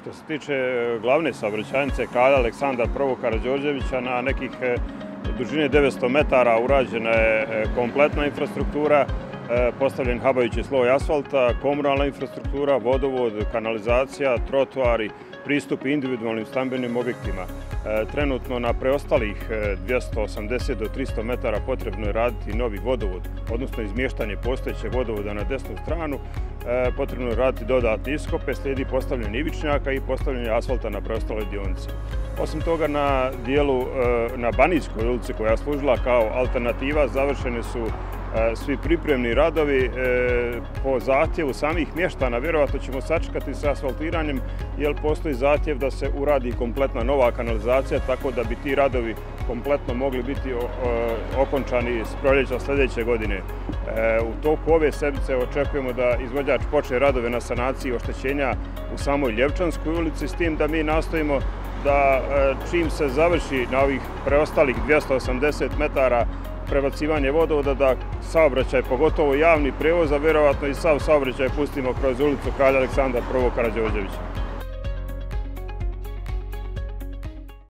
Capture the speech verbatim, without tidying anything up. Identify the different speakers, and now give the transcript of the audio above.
Speaker 1: Što se tiče glavne saobraćajnice Kralja Aleksandra Prvog Karađorđevića, na nekih dužine devetsto metara urađena je kompletna infrastruktura, postavljen habajući sloj asfalta, komunalna infrastruktura, vodovod, kanalizacija, trotoari, pristup individualnim stambenim objektima. Trenutno na preostalih dvjesto osamdeset do tristo metara potrebno je raditi novi vodovod, odnosno izmještanje postojećeg vodovoda na desnu stranu. Potrebno je raditi dodatne iskope, slijedi postavljanje ivičnjaka i postavljanje asfalta na preostaloj dionici. Osim toga, na dijelu na Banijskoj ulici koja je služila kao alternativa završeni su svi pripremni radovi po zahtjevu samih mještana. Vjerovatno ćemo sačekati sa asfaltiranjem jer postoji zahtjev da se uradi kompletna nova kanalizacija, tako da bi ti radovi kompletno mogli biti okončani s proljeća sljedeće godine. U toku ove sedmice očekujemo da izvođač počne radove na sanaciji oštećenja u samoj Ljevčanskoj ulici, s tim da mi nastojimo da čim se završi na ovih preostalih dvjesto osamdeset metara prebacivanje vodovoda, da saobraćaj, pogotovo javni prevoz, a vjerovatno i sav saobraćaj pustimo kroz ulicu Kralja Aleksandra Prvog Karađorđevića.